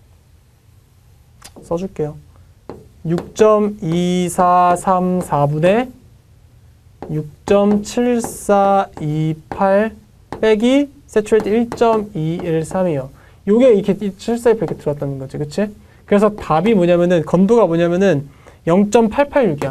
써줄게요. 6.2434분의 6.7428 빼기 세츄레이트 1.213이에요. 요게 이렇게 7428 이렇게 들어왔다는 거지, 그치? 그래서 답이 뭐냐면은, 건도가 뭐냐면은 0.886이야.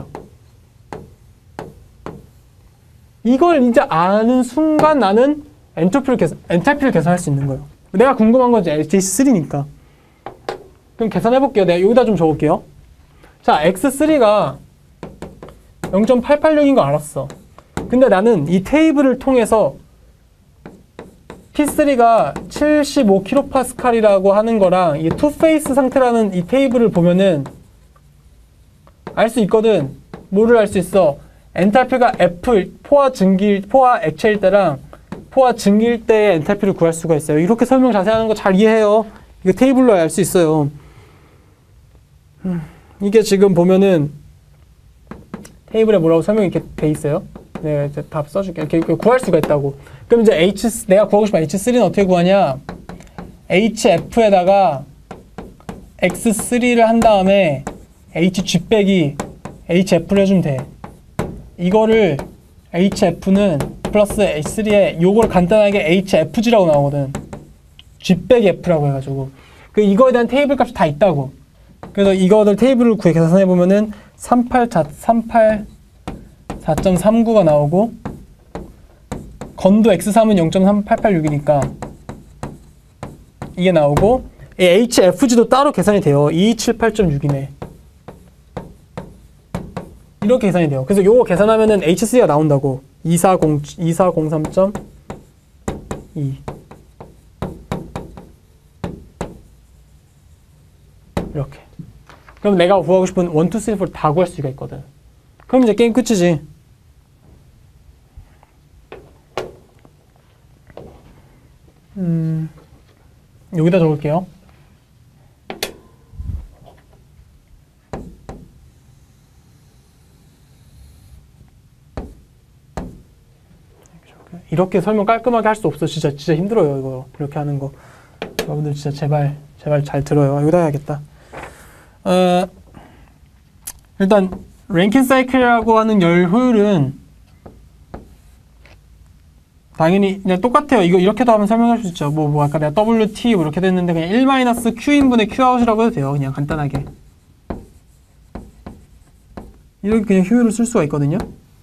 이걸 이제 아는 순간 나는 엔트로피를 엔탈피를 계산할 수 있는 거예요. 내가 궁금한 건 이제 LTC3니까. 그럼 계산해볼게요. 내가 여기다 좀 적을게요. 자, X3가 0.886인 거 알았어. 근데 나는 이 테이블을 통해서 P3가 75kPa이라고 하는 거랑 이 투페이스 상태라는 이 테이블을 보면은 알 수 있거든. 뭐를 알 수 있어? 엔탈피가 F, 포화 액체일 때랑 포화 증기일 때의 엔탈피를 구할 수가 있어요. 이렇게 설명 자세히 하는 거 잘 이해해요. 이거 테이블로 알 수 있어요. 이게 지금 보면은 테이블에 뭐라고 설명이 이렇게 돼 있어요. 내가 이제 답 써줄게. 이렇게 구할 수가 있다고. 그럼 이제 내가 구하고 싶은 H3는 어떻게 구하냐? HF에다가 X3를 한 다음에 HG 빼기 HF를 해주면 돼. 이거를 HF는 플러스 H3에 요걸 간단하게 HFG라고 나오거든. G 빼기 F라고 해가지고. 이거에 대한 테이블 값이 다 있다고. 그래서 이거를 테이블을 계산해보면은 4.39가 나오고, 건도 X3은 0.3886이니까 이게 나오고, HFG도 따로 계산이 돼요. 278.6이네. 이렇게 계산이 돼요. 그래서 요거 계산하면은 H3가 나온다고. 2403.2. 이렇게. 그럼 내가 구하고 싶은 1, 2, 3, 4 다 구할 수가 있거든. 그럼 이제 게임 끝이지. 여기다 적을게요. 이렇게 설명 깔끔하게 할 수 없어. 진짜 힘들어요. 이거 이렇게 하는 거. 여러분들 진짜 제발 잘 들어요. 여기다 해야겠다. 일단 랭킨 사이클이라고 하는 열 효율은 당연히 그냥 똑같아요. 이거 이렇게도 하면 설명할 수 있죠. 뭐 아까 내가 WT 뭐 이렇게 됐는데 그냥 1-Q인분의 Q아웃이라고 해도 돼요. 그냥 간단하게. 이렇게 그냥 효율을 쓸 수가 있거든요.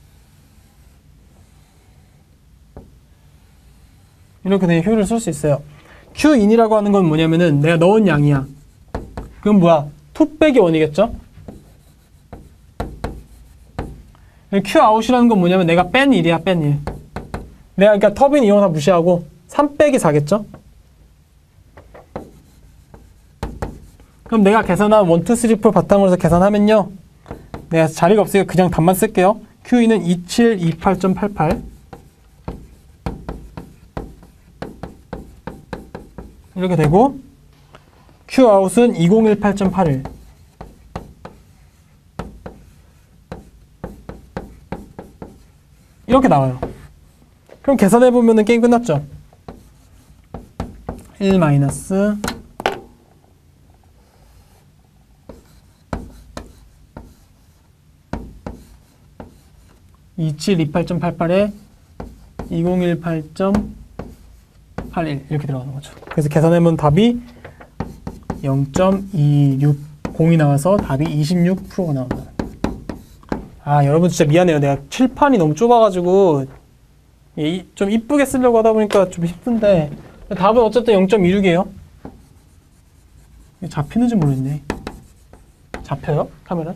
이렇게 그냥 효율을 쓸 수 있어요. Q인이라고 하는 건 뭐냐면은 내가 넣은 양이야. 그럼 뭐야? 2 빼기 1이겠죠? Q아웃이라는 건 뭐냐면 내가 뺀 1이야, 뺀 1. 내가 그러니까 터빈 이용 다 무시하고 3 빼기 4겠죠? 그럼 내가 계산한 1, 2, 3, 4 바탕으로 해서 계산하면요. 내가 자리가 없으니까 그냥 답만 쓸게요. Q인은 2728.88 이렇게 되고 Q아웃은 2018.81 이렇게 나와요. 그럼 계산해보면 게임 끝났죠? 1 마이너스 2728.88에 2018.81 이렇게 들어가는 거죠. 그래서 계산해보면 답이 0.260이 나와서 답이 26%가 나온다. 아, 여러분 진짜 미안해요. 내가 칠판이 너무 좁아가지고 좀 이쁘게 쓰려고 하다 보니까 좀 힘든데 답은 어쨌든 0.26이에요. 잡히는지 모르겠네. 잡혀요? 카메라?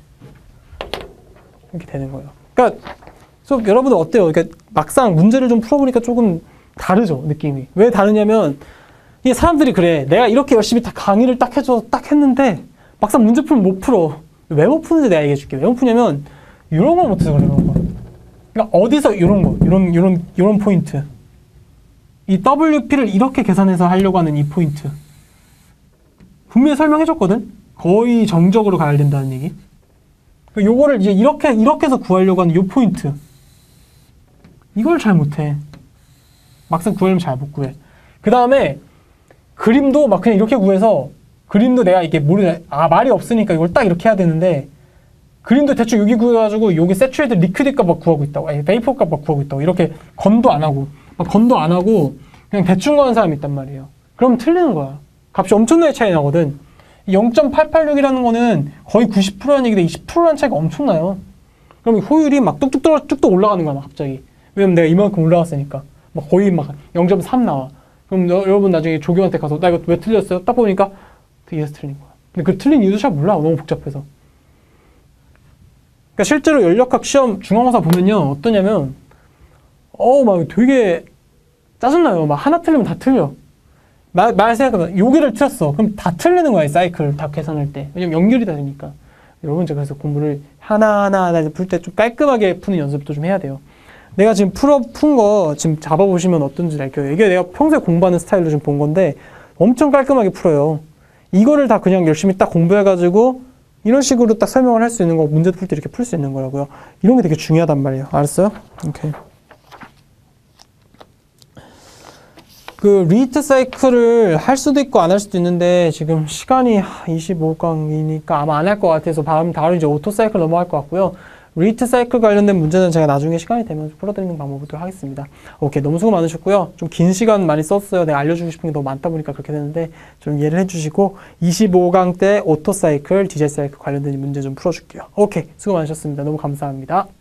이렇게 되는 거예요. 그러니까 여러분들 어때요? 그러니까 막상 문제를 좀 풀어보니까 조금 다르죠, 느낌이. 왜 다르냐면 이게 사람들이 그래. 내가 이렇게 열심히 다 강의를 딱 해줘 딱 했는데 막상 문제 풀면 못 풀어. 왜 못 푸는지 내가 얘기해 줄게. 왜 못 푸냐면 이런 걸 못해서 그래, 이런 거. 그러니까 어디서 이런 거, 이런 포인트. 이 WP를 이렇게 계산해서 하려고 하는 이 포인트. 분명히 설명해줬거든? 거의 정적으로 가야 된다는 얘기. 요거를 이제 이렇게 해서 구하려고 하는 요 포인트. 이걸 잘 못해. 막상 구하려면 잘 못 구해. 그 다음에 그림도 막 그냥 이렇게 구해서 그림도 내가 이게 말이 없으니까 이걸 딱 이렇게 해야 되는데 그림도 대충 여기 구해가지고 여기 세츄레이트 리퀴드 값 막 구하고 있다고, 베이퍼 값 막 구하고 있다고, 이렇게 건도 안 하고 그냥 대충 구하는 사람이 있단 말이에요. 그럼 틀리는 거야. 값이 엄청나게 차이 나거든. 0.886이라는 거는 거의 90%라는 얘기인데 20%라는 차이가 엄청나요. 그럼 효율이 막 뚝뚝 올라가는 거야, 막 갑자기. 왜냐면 내가 이만큼 올라갔으니까. 막 거의 막 0.3 나와. 그럼 여러분 나중에 조교한테 가서 나 이거 왜 틀렸어요? 딱 보니까 이래서 틀린 거야. 근데 그 틀린 이유도 잘 몰라. 너무 복잡해서. 그러니까 실제로 연력학 시험 중간고사 보면요. 어떠냐면 막 되게 짜증나요. 막 하나 틀리면 다 틀려. 말 생각해봐. 여기를 틀었어. 그럼 다 틀리는 거야, 이 사이클 다 계산할 때. 왜냐면 연결이 다 되니까. 여러분 제가 그래서 공부를 하나하나 풀 때 좀 깔끔하게 푸는 연습도 좀 해야 돼요. 내가 지금 푼 거 지금 잡아보시면 어떤지 알 거예요. 이게 내가 평소에 공부하는 스타일로 좀 본 건데 엄청 깔끔하게 풀어요. 이거를 다 그냥 열심히 딱 공부해가지고 이런 식으로 딱 설명을 할 수 있는 거, 문제 풀 때 이렇게 풀 수 있는 거라고요. 이런 게 되게 중요하단 말이에요. 알았어요? 오케이. 그 리히트 사이클을 할 수도 있고 안 할 수도 있는데 지금 시간이 25강이니까 아마 안 할 것 같아서 다음 이제 오토 사이클 넘어갈 것 같고요. 리히트 사이클 관련된 문제는 제가 나중에 시간이 되면 풀어드리는 방법으로 하겠습니다. 오케이, 너무 수고 많으셨고요. 좀 긴 시간 많이 썼어요. 내가 알려주고 싶은 게 너무 많다 보니까 그렇게 되는데 좀 이해를 해주시고 25강 때 오토 사이클, 디젤 사이클 관련된 문제 좀 풀어줄게요. 오케이, 수고 많으셨습니다. 너무 감사합니다.